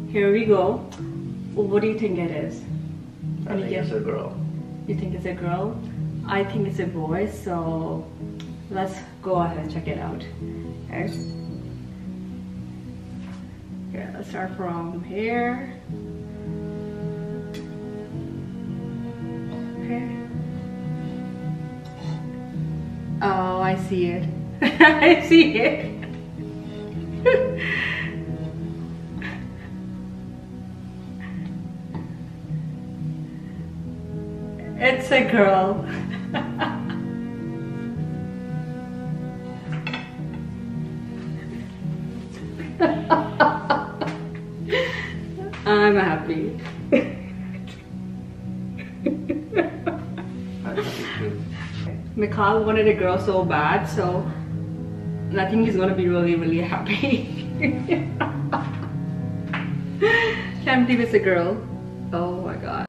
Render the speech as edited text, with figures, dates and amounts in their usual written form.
Here we go. What do you think it is? I think it's a girl. You think it's a girl? I think it's a boy, so let's go ahead and check it out. Okay. Yeah, let's start from here. Okay. Oh, I see it. I see it. It's a girl. I'm happy. Mikhail wanted a girl so bad, so I think he's gonna be really happy. Can't believe it's a girl. Oh my god.